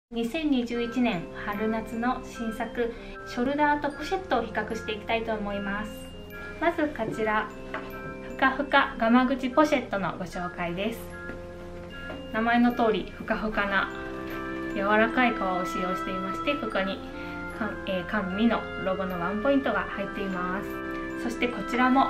2021年春夏の新作ショルダーとポシェットを比較していきたいと思います。まずこちらふかふかガマ口ポシェットのご紹介です。名前の通りふかふかな柔らかい革を使用していまして、ここに甘味のロゴのワンポイントが入っています。そしてこちらも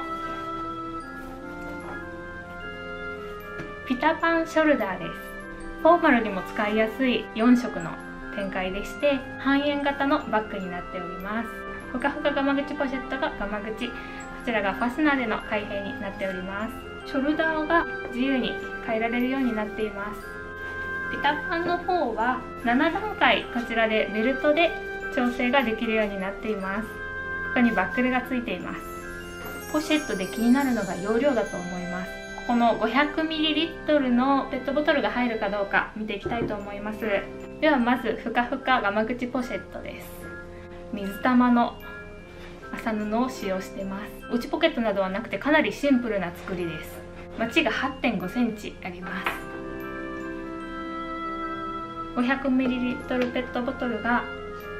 ピタパンショルダーです。フォーマルにも使いやすい4色の展開でして、半円型のバッグになっております。ふかふかガマ口ポシェットがガマ口、こちらがファスナーでの開閉になっております。ショルダーが自由に変えられるようになっています。ピタパンの方は7段階こちらでベルトで調整ができるようになっています。ここにバックルがついています。ポシェットで気になるのが容量だと思います。この 500ml のペットボトルが入るかどうか見ていきたいと思います。ではまずふかふかガマ口ポシェットです。水玉の麻布を使用しています。内ポケットなどはなくてかなりシンプルな作りです。マチが 8.5 センチあります。500ml ペットボトルが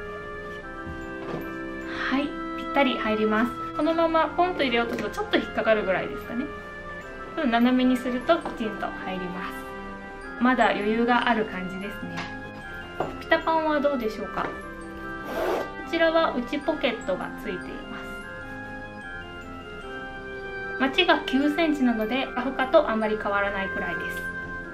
ぴったり入ります。このままポンと入れようとするとちょっと引っかかるぐらいですかね。斜めにするときちんと入ります。まだ余裕がある感じですね。ピタパンはどうでしょうか。こちらは内ポケットがついています。マチが9センチなのでふかふかとあんまり変わらないくらいです。こ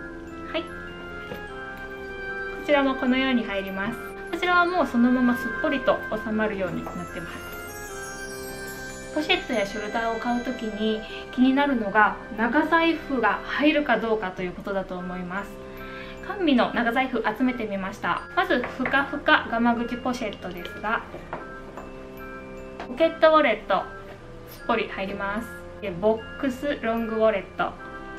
ちらもこのように入ります。こちらはもうそのまますっぽりと収まるようになってます。ポシェットやショルダーを買うときに気になるのが長財布が入るかどうかということだと思います。甘味の長財布集めてみました。まずふかふかガマ口ポシェットですが、ポケットウォレットすっぽり入ります。ボックスロングウォレット、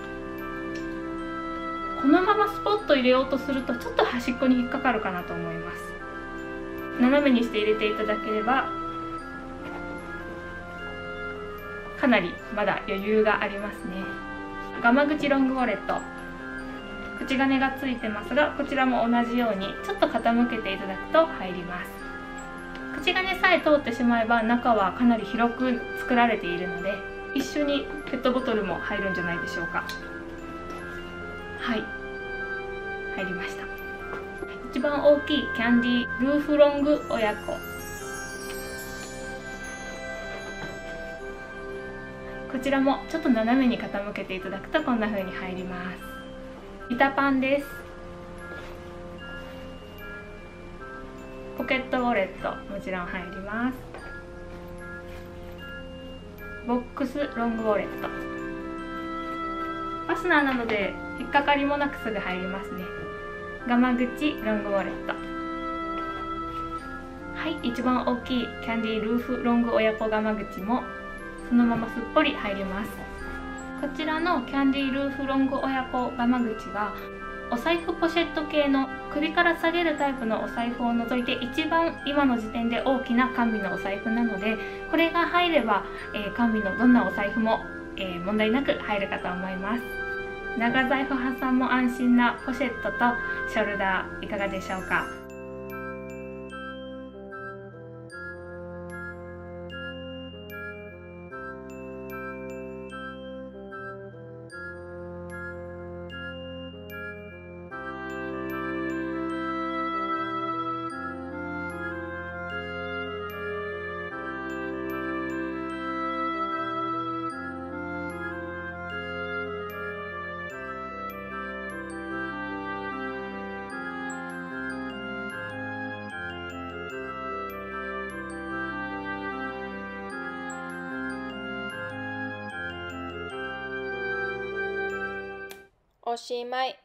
このままスポッと入れようとするとちょっと端っこに引っかかるかなと思います。斜めにして入れていただければかなりまだ余裕がありますね。ガマ口ロングウォレット、口金がついてますが、こちらも同じようにちょっと傾けていただくと入ります。口金さえ通ってしまえば中はかなり広く作られているので、一緒にペットボトルも入るんじゃないでしょうか。入りました。一番大きいキャンディールーフロング親子、こちらもちょっと斜めに傾けていただくとこんな風に入ります。ピタパンです。ポケットウォレットもちろん入ります。ボックスロングウォレット、ファスナーなので引っかかりもなくすぐ入りますね。ガマ口ロングウォレット、一番大きいキャンディールーフロング親子ガマ口もそのまますっぽり入ります。こちらのキャンディールーフロング親子ガマ口はお財布ポシェット系の首から下げるタイプのお財布を除いて一番今の時点で大きな甘味のお財布なので、これが入れば甘味のどんなお財布も問題なく入るかと思います。長財布派さんも安心なポシェットとショルダーいかがでしょうか。 おしまい。